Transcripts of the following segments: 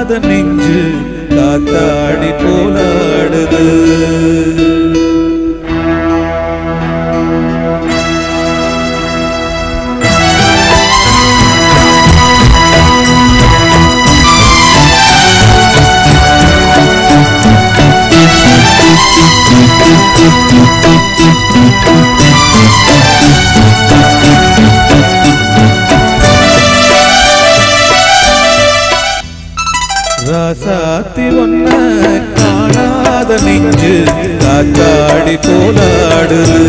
காணாத நெஞ்சு காத்தாடி போலாடுது. ராசாத்தி ஒன்ன காணாத நெஞ்சு காத்தாடி போலாடுது.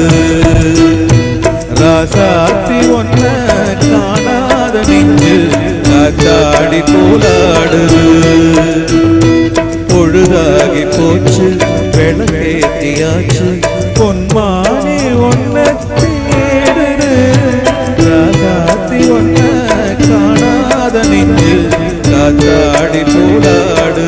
ராசாத்தி ஒன்ன காணாத நெஞ்சு காத்தாடி போலாடுது. பொழுதாகி போச்சு விளக்கேத்தியாச்சு பொன்மானி ஒன்ன தேடுது. ராசாத்தி ஒன்ன காணாத நெஞ்சு காத்தாடி போலாடு.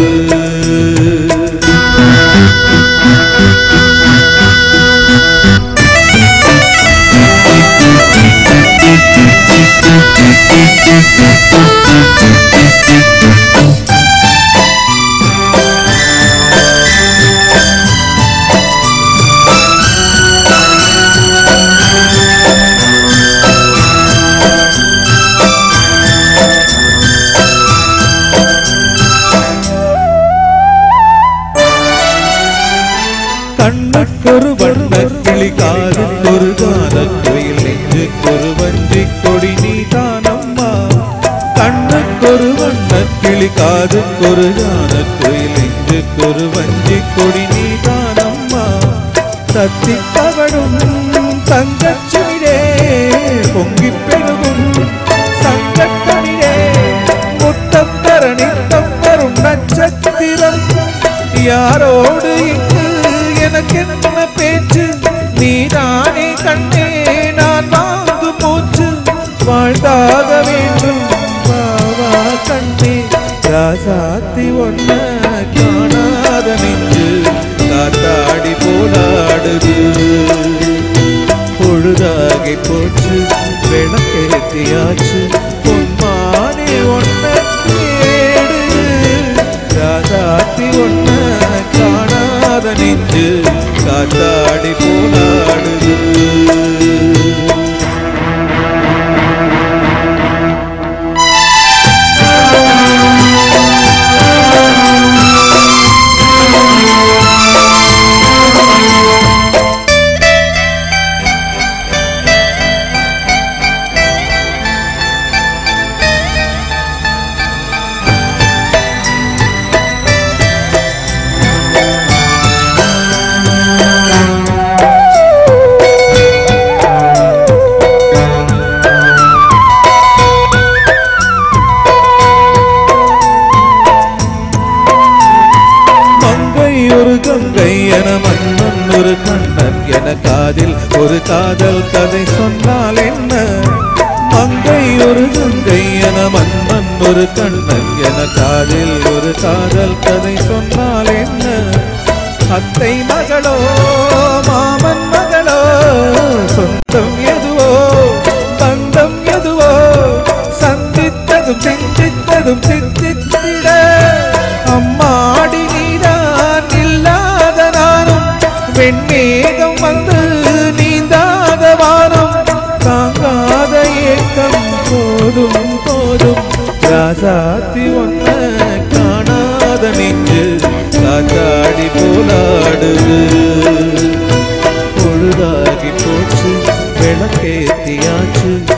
கண்ணுக்கொரு வண்ண கிளி காதுக்கொரு கானக்குயில் நெஞ்சுக்கொரு வஞ்சிக் கொடி நீதானம்மா. கண்ணுக்கொரு வண்ண கிளி காதுக்கொரு கானக்குயில் நெஞ்சுக்கொரு வஞ்சிக் கொடி நீதானம்மா. தத்தி தவழும் தங்கச்சிமிழே பொங்கி பெருகும் சங்கத்தமிழே முத்தப்பரணி தப்பரும் நட்சத்திரம். யாரோடு இங்கு எனக்கு என்ன பேச்சு நீதானே கண்ணே நான் வாங்கு மூச்சு வாழ்ந்தாக வேண்டும் பாவா கண்ணே. ராசாத்தி ஒன்ன காணாத நெஞ்சு காத்தாடி போலாடுது. பொழுதாகி போச்சு விளக்கேத்தியாச்சு பொன்மானி ஒன்ன தேடு. ராசாத்தி ஒன்ன காணாத நெஞ்சு காத்தாடி போலாடுது. ஒரு கங்கை என மன்னன் ஒரு கண்ணன் என காதில் ஒரு காதல் கதை சொன்னால் என்ன. மங்கை ஒரு கங்கை என மன்னன் ஒரு கண்ணன் என காதில் ஒரு காதல் கதை சொன்னால் என்ன. அத்தை மகளோ மாமன் மகளோ சொந்தம் எதுவோ பந்தம் எதுவோ சந்தித்ததும் சிந்தித்ததும் சிந்தித்திட அம்மாடி வெண்மேகம் வந்து நீந்தாத வானம் தாங்காத ஏக்கம் போதும் போதும். ராசாத்தி ஒன்ன காணாத நெஞ்சு காத்தாடி போலாடுது. பொழுதாகி போச்சு விளக்கேத்தியாச்சு